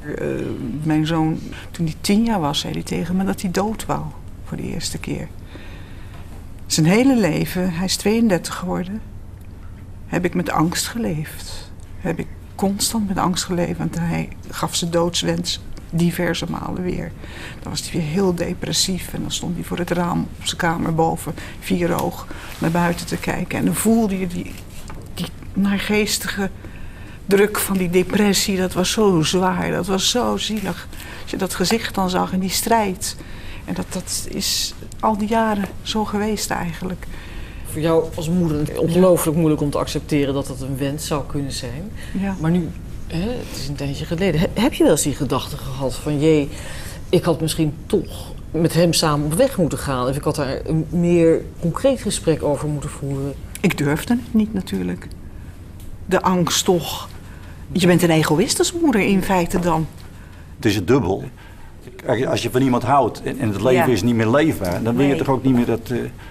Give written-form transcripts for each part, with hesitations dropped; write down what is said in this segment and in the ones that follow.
Mijn zoon, toen hij 10 jaar was, zei hij tegen me dat hij dood wou. Voor de eerste keer. Zijn hele leven, hij is 32 geworden, heb ik met angst geleefd. Heb ik constant met angst geleefd, want hij gaf zijn doodswens diverse malen weer. Dan was hij weer heel depressief en dan stond hij voor het raam op zijn kamer boven, 4 oog, naar buiten te kijken. En dan voelde je die naargeestige druk van die depressie, dat was zo zwaar, dat was zo zielig. Als je dat gezicht dan zag en die strijd. En dat is al die jaren zo geweest eigenlijk. Voor jou als moeder ongelooflijk moeilijk om te accepteren dat dat een wens zou kunnen zijn. Ja. Maar nu, het is een tijdje geleden, heb je wel eens die gedachte gehad van jee, ik had misschien toch met hem samen op weg moeten gaan. Of ik had daar een meer concreet gesprek over moeten voeren. Ik durfde het niet natuurlijk. De angst toch. Je bent een egoïst als moeder in feite dan. Het is het dubbel. Als je van iemand houdt en het leven is niet meer leefbaar, dan wil je toch ook niet meer dat...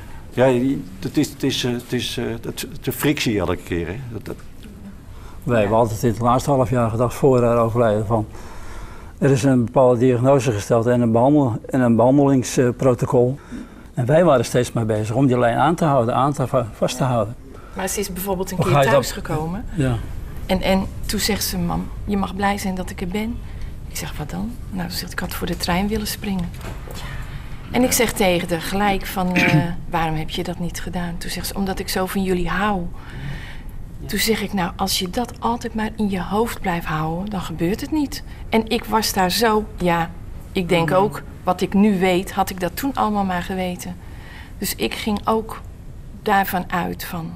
het is de frictie elke keer. Hè? Wij hebben altijd in het laatste half jaar gedacht voor haar overlijden van... Er is een bepaalde diagnose gesteld en een behandelingsprotocol. En wij waren steeds mee bezig om die lijn aan te houden, vast te houden. Maar ze is bijvoorbeeld een keer thuisgekomen. Ja. En toen zegt ze, mam, je mag blij zijn dat ik er ben. Ik zeg, wat dan? Nou, ze zegt, ik had voor de trein willen springen. En ik zeg tegen haar gelijk van, waarom heb je dat niet gedaan? Toen zegt ze, omdat ik zo van jullie hou. Toen zeg ik, nou, als je dat altijd maar in je hoofd blijft houden, dan gebeurt het niet. En ik was daar zo, ik denk ook, wat ik nu weet, had ik dat toen allemaal maar geweten. Dus ik ging ook daarvan uit van...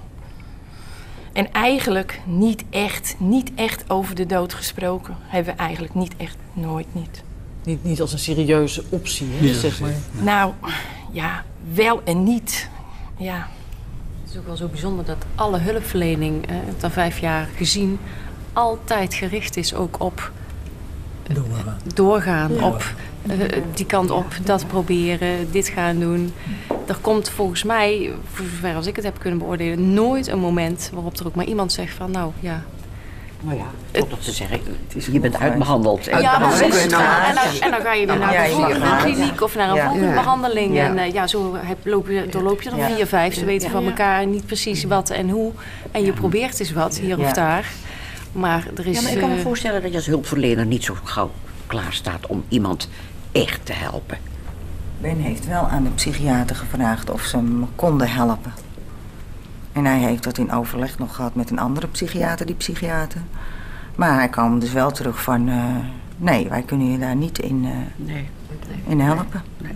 En eigenlijk niet echt over de dood gesproken. Hebben we eigenlijk nooit niet. Niet als een serieuze optie, hè, zeg maar. Nou, ja, wel en niet. Ja. Het is ook wel zo bijzonder dat alle hulpverlening, dan 5 jaar gezien, altijd gericht is ook op doorgaan. Op die kant op, dat proberen, dit gaan doen. Er komt volgens mij, voor zover als ik het heb kunnen beoordelen, nooit een moment waarop er ook maar iemand zegt van nou ja. Nou ja, tot nog te zeggen, je bent uitbehandeld. Ja, precies. En dan ga je weer naar de volgende kliniek of naar een volgende behandeling. Ja. En zo doorloop je er 4, 5. Ze weten van elkaar niet precies wat en hoe. En je probeert eens wat hier of daar. Maar er is... Ja, maar ik kan me voorstellen dat je als hulpverlener niet zo gauw klaar staat om iemand echt te helpen. Ben heeft wel aan de psychiater gevraagd of ze hem konden helpen. En hij heeft dat in overleg nog gehad met een andere psychiater, die psychiater. Maar hij kwam dus wel terug van... nee, wij kunnen je daar niet in helpen. Nee.